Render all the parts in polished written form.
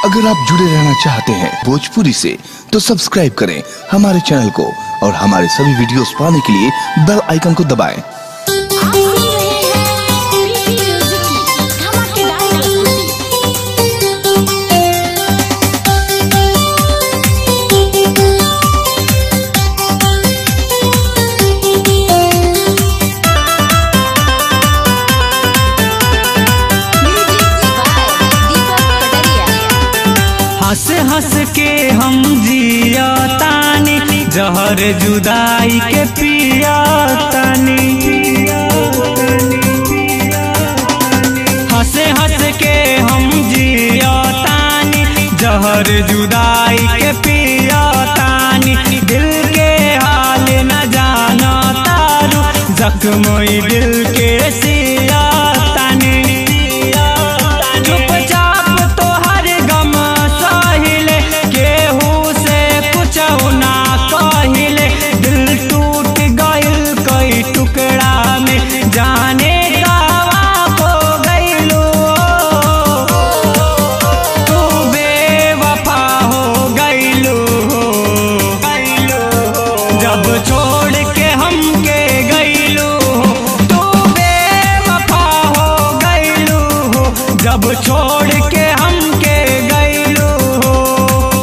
अगर आप जुड़े रहना चाहते हैं भोजपुरी से तो सब्सक्राइब करें हमारे चैनल को और हमारे सभी वीडियोस पाने के लिए बेल आइकन को दबाएं। हंस हंस के हम जिया तानी, जहर जुदाई के पिया तानी। हंस हंस के हम जिया तानी, जहर जुदाई के पिया तानी। दिल के हाल न जाना तारू, जख्मोई दिल के सिया तानी। जब छोड़ के हमके गईलू हो,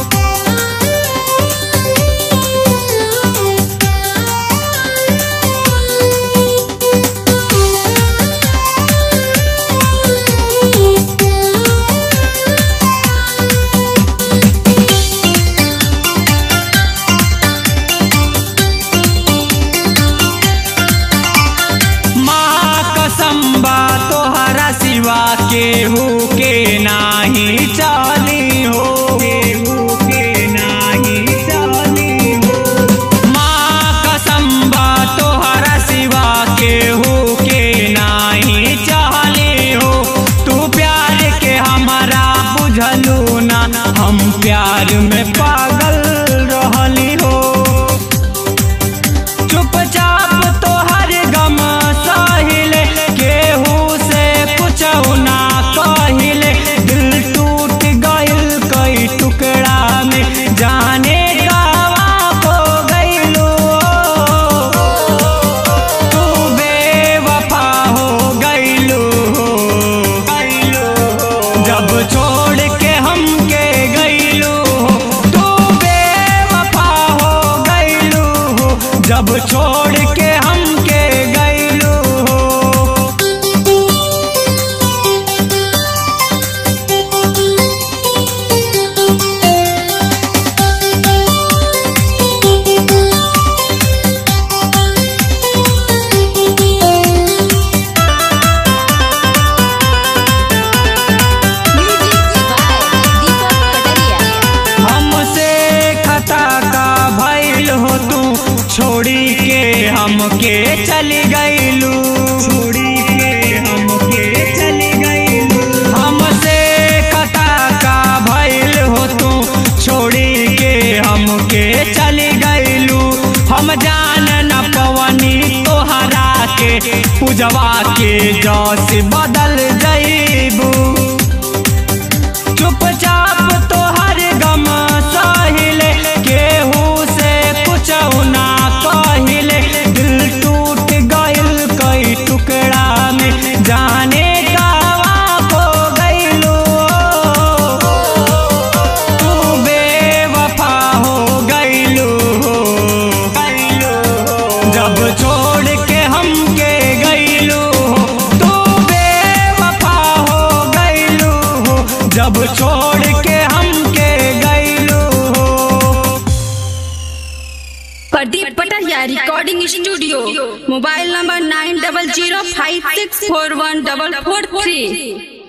माँ कसम बा तोहरा सिवा केहू के नाही चाली हो, केहू के नाही चाली हो। माँ कसम बा तोहरा सिवा केहू के नाही चाली हो। तू प्यार के हमारा बुझलू ना, हम प्यार में पागल रहली हो। चुपचाप तोहर गम सहिले, केहू से कुछ ना कहिले। दिल टूट गइल कई टुकड़ा में, जाने गावा को गइलू। तू बेवफा हो गइलू, जब छोड़ के हमके गइलू। तू बेवफा हो गइलू, जब छोड़ के हमके गइलू। हमसे खता का भइल हो तू, छोड़ी के हमके चली गइलू। छोड़ी के हमके चली गइलू। हमसे खता का भइल हो तू, छोड़ी के हमके चली गइलू। हम जान न पवनी तोहरा के, पूजवा के जस बदल जइबू। चुपचाप तोहर गम सहिले, केहू से कुछ ना कहिले। दिल टूट गइल कई टुकड़ा में, जाने गावा को गइलू। तू बेवफा हो गइलू, जब छोड़ के हमके गइलू। तू बेवफा हो गइलू, जब छोड़ के हमके गइलू। प्रदीप पटरिया रिकॉर्डिंग स्टूडियो, मोबाइल नंबर 9005641443।